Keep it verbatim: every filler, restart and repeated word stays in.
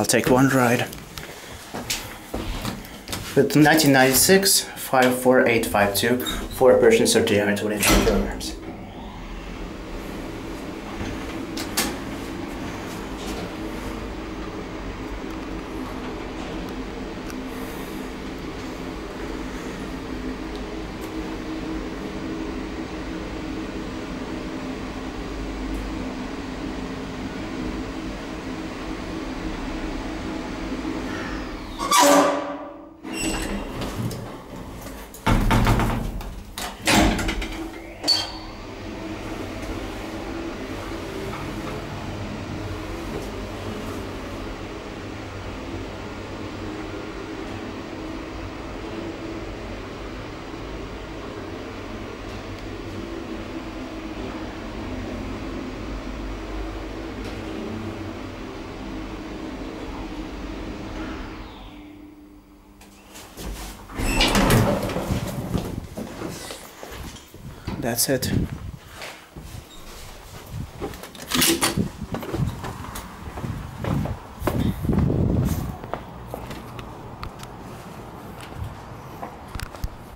I'll take one ride. With nineteen ninety-six, five four eight five two, four persons or three hundred twenty-three kilograms. That's it.